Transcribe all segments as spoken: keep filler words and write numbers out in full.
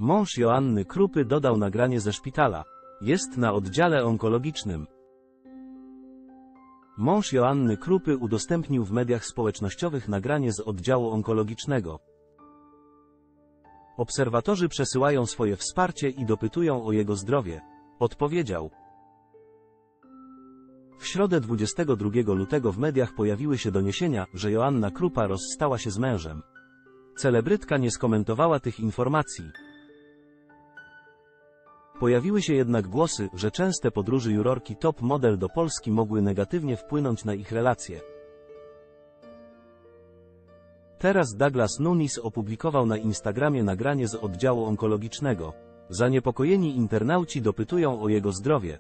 Mąż Joanny Krupy dodał nagranie ze szpitala. Jest na oddziale onkologicznym. Mąż Joanny Krupy udostępnił w mediach społecznościowych nagranie z oddziału onkologicznego. Obserwatorzy przesyłają swoje wsparcie i dopytują o jego zdrowie. Odpowiedział. W środę dwudziestego drugiego lutego w mediach pojawiły się doniesienia, że Joanna Krupa rozstała się z mężem. Celebrytka nie skomentowała tych informacji. Pojawiły się jednak głosy, że częste podróże jurorki top model do Polski mogły negatywnie wpłynąć na ich relacje. Teraz Douglas Nunes opublikował na Instagramie nagranie z oddziału onkologicznego. Zaniepokojeni internauci dopytują o jego zdrowie.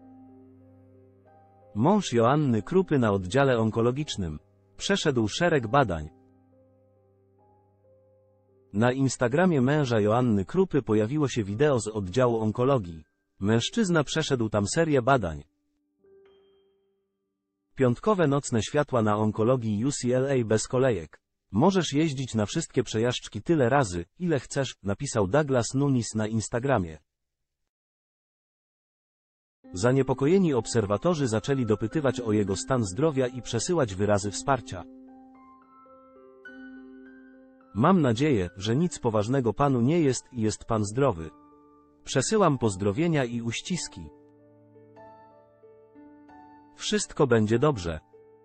Mąż Joanny Krupy na oddziale onkologicznym. Przeszedł szereg badań. Na Instagramie męża Joanny Krupy pojawiło się wideo z oddziału onkologii. Mężczyzna przeszedł tam serię badań. Piątkowe nocne światła na onkologii U C L A bez kolejek. Możesz jeździć na wszystkie przejażdżki tyle razy, ile chcesz, napisał Douglas Nunes na Instagramie. Zaniepokojeni obserwatorzy zaczęli dopytywać o jego stan zdrowia i przesyłać wyrazy wsparcia. Mam nadzieję, że nic poważnego panu nie jest i jest pan zdrowy. Przesyłam pozdrowienia i uściski. Wszystko będzie dobrze.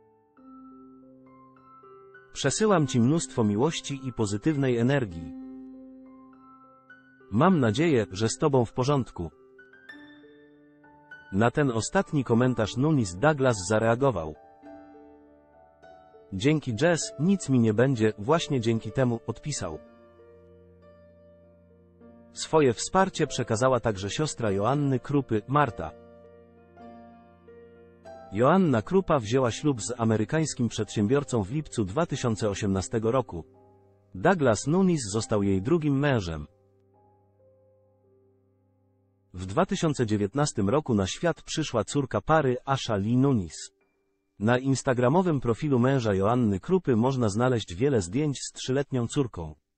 Przesyłam ci mnóstwo miłości i pozytywnej energii. Mam nadzieję, że z tobą w porządku. Na ten ostatni komentarz Nunes Douglas zareagował. Dzięki Jess, nic mi nie będzie, właśnie dzięki temu, odpisał. Swoje wsparcie przekazała także siostra Joanny Krupy, Marta. Joanna Krupa wzięła ślub z amerykańskim przedsiębiorcą w lipcu dwa tysiące osiemnastego roku. Douglas Nunes został jej drugim mężem. W dwa tysiące dziewiętnastym roku na świat przyszła córka pary, Asha Lee Nunes. Na instagramowym profilu męża Joanny Krupy można znaleźć wiele zdjęć z trzyletnią córką.